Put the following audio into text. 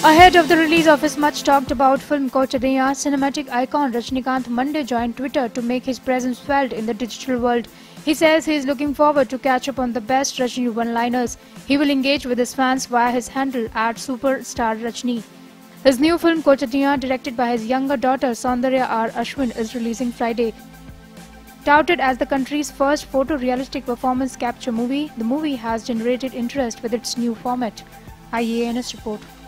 Ahead of the release of his much-talked-about film Kochadiya, cinematic icon Rajinikanth Monday joined Twitter to make his presence felt in the digital world. He says he is looking forward to catch up on the best Rajini one-liners. He will engage with his fans via his handle @Superstar Rajini. His new film Kochadiya, directed by his younger daughter Saundarya R. Ashwin, is releasing Friday. Touted as the country's first photorealistic performance capture movie, the movie has generated interest with its new format. IANS report.